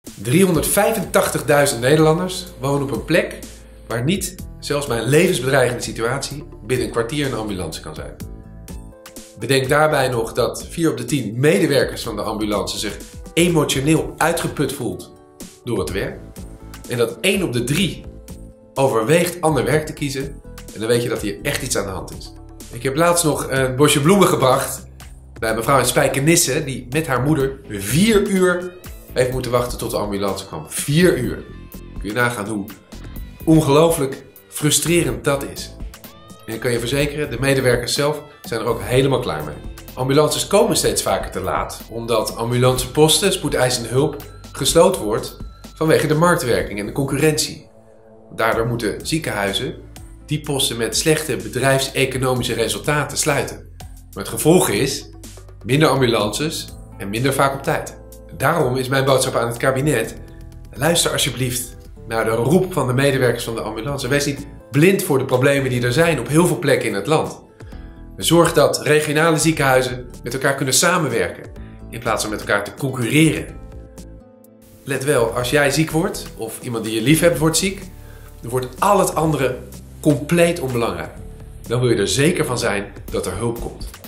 385.000 Nederlanders wonen op een plek waar niet, zelfs bij een levensbedreigende situatie, binnen een kwartier een ambulance kan zijn. Bedenk daarbij nog dat 4 op de 10 medewerkers van de ambulance zich emotioneel uitgeput voelt door het werk. En dat 1 op de 3 overweegt ander werk te kiezen. En dan weet je dat hier echt iets aan de hand is. Ik heb laatst nog een bosje bloemen gebracht bij mevrouw in Spijkenisse, die met haar moeder 4 uur heeft moeten wachten tot de ambulance kwam. 4 uur. Kun je nagaan hoe ongelooflijk frustrerend dat is. En ik kan je verzekeren, de medewerkers zelf zijn er ook helemaal klaar mee. Ambulances komen steeds vaker te laat, omdat ambulanceposten, spoedeisende hulp, gesloten wordt vanwege de marktwerking en de concurrentie. Daardoor moeten ziekenhuizen die posten met slechte bedrijfseconomische resultaten sluiten. Maar het gevolg is minder ambulances en minder vaak op tijd. Daarom is mijn boodschap aan het kabinet: luister alsjeblieft naar de roep van de medewerkers van de ambulance. Wees niet blind voor de problemen die er zijn op heel veel plekken in het land. Zorg dat regionale ziekenhuizen met elkaar kunnen samenwerken in plaats van met elkaar te concurreren. Let wel, als jij ziek wordt of iemand die je lief hebt wordt ziek, dan wordt al het andere compleet onbelangrijk. Dan wil je er zeker van zijn dat er hulp komt.